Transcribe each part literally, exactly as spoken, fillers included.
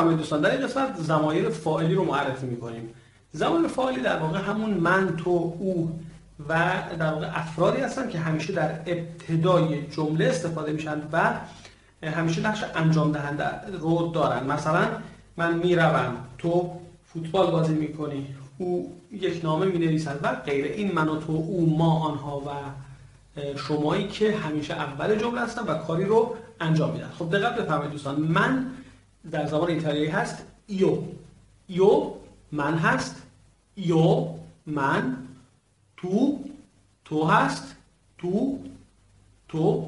بفرمایید دوستان، در این قسمت ضمایر فاعلی رو معرفی می‌کنیم. ضمایر فاعلی در واقع همون من، تو، او و در واقع افرادی هستن که همیشه در ابتدای جمله استفاده میشن و همیشه نقش انجام دهنده رو دارن. مثلا من میروم، تو فوتبال بازی میکنی، او یک نامه مینویسد و غیره. این من و تو، او، ما، آنها و شمایی که همیشه اول جمله هستن و کاری رو انجام میدن. خب دقت بفرمایید دوستان، من در زبان ایتالیایی هست یو. یو من هست، یو من، تو تو هست، تو تو،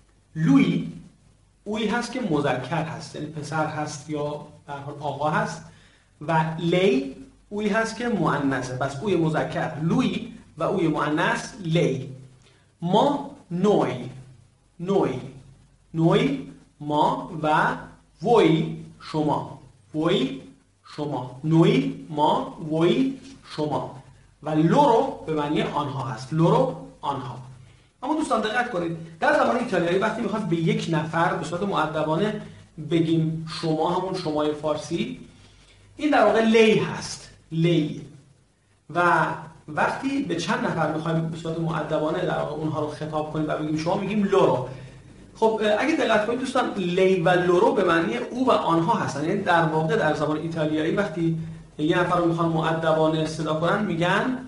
لوی اوی هست که مذکر هست، یعنی پسر هست یا در حال آقا هست، و لی اوی هست که مؤنثه. پس اوی مذکر لوی و اوی مؤنث لی. ما نوی نوی نوی ما و وی شما. وی شما، نوی ما، وی شما. و لورو به معنی آنها هست، لورو آنها. اما دوستان دقت کنید، در زبان ایتالیایی وقتی میخوایم به یک نفر به صورت مؤدبانه بگیم شما، همون شمای فارسی، این در واقع لی هست، لی. و وقتی به چند نفر میخوایم به صورت مؤدبانه در واقع اونها رو خطاب کنیم و بگیم شما، میگیم لورو. خب اگه دقت کنید دوستان، لی و لورو به معنی او و آنها هستن. یعنی در واقع در زبان ایتالیایی وقتی یه نفر رو میخوان مؤدبانه صدا کنن میگن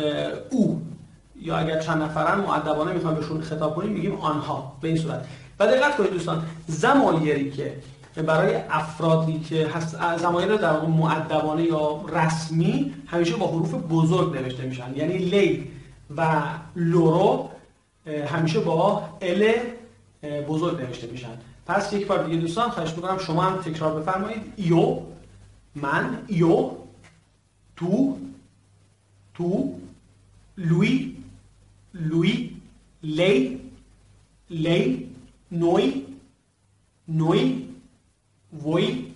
او، یا اگر چند نفرن مؤدبانه میخوان بهشون خطاب کنیم میگیم آنها، به این صورت. و دقت کنید دوستان، ضمایری که برای افرادی که هست، ضمایر در واقع مؤدبانه یا رسمی، همیشه با حروف بزرگ نوشته میشن. یعنی لی و لورو همیشه با ال بزرگ نوشته میشن. پس یک بار دیگه دوستان خواهش میکنم شما هم تکرار بفرمایید. یو من، یو، تو تو، لوی لوی، لی لی، نوی نوی، وی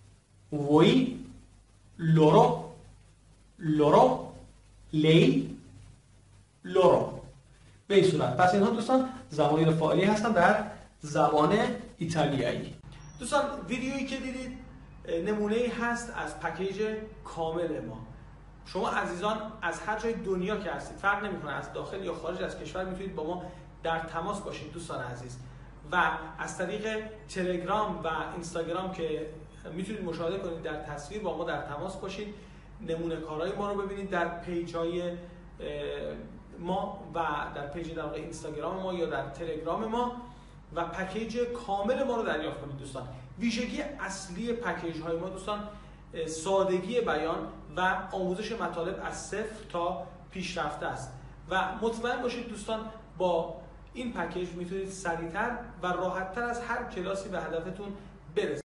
وی، لورو لورو، لی لورو. به این صورت. پس اینها دوستان ضمایر فاعلی هستن در زبان ایتالیایی. دوستان ویدیویی که دیدید نمونه‌ای هست از پکیج کامل ما. شما عزیزان از هر جای دنیا که هستید، فرق نمی‌کنه از داخل یا خارج از کشور، میتونید با ما در تماس باشید دوستان عزیز. و از طریق تلگرام و اینستاگرام که میتونید مشاهده کنید در تصویر، با ما در تماس باشید، نمونه کارهای ما رو ببینید در پیج‌های ما و در پیج در واقع اینستاگرام ما یا در تلگرام ما، و پکیج کامل ما رو دریافت کنید دوستان. ویژگی اصلی پکیج های ما دوستان سادگی بیان و آموزش مطالب از صفر تا پیشرفته است و مطمئن باشید دوستان با این پکیج میتونید سریعتر و راحتتر از هر کلاسی به هدفتون برسید.